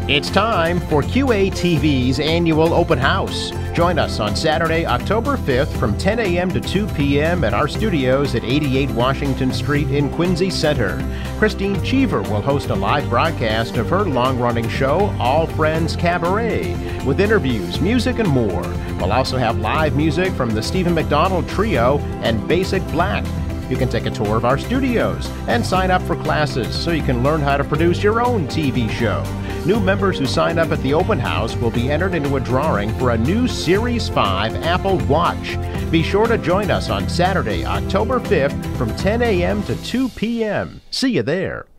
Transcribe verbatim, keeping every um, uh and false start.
It's time for Q A T V's annual open house. Join us on Saturday, October fifth from ten a m to two p m at our studios at eighty-eight Washington Street in Quincy Center. Krystyne Cheever will host a live broadcast of her long-running show, All Friends Cabaret, with interviews, music, and more. We'll also have live music from the Stephen Macdonald Trio and Basic Black. You can take a tour of our studios and sign up for classes so you can learn how to produce your own T V show. New members who sign up at the open house will be entered into a drawing for a new Series five Apple Watch. Be sure to join us on Saturday, October fifth from ten a m to two p m See you there.